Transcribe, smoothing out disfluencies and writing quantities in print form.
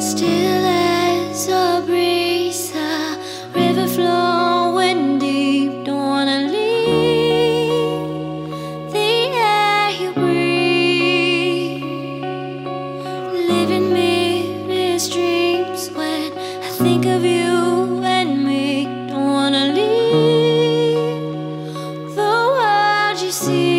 Still as a breeze, a river flowing deep. Don't wanna leave the air you breathe. Living mirrors dreams when I think of you and me. Don't wanna leave the world you see.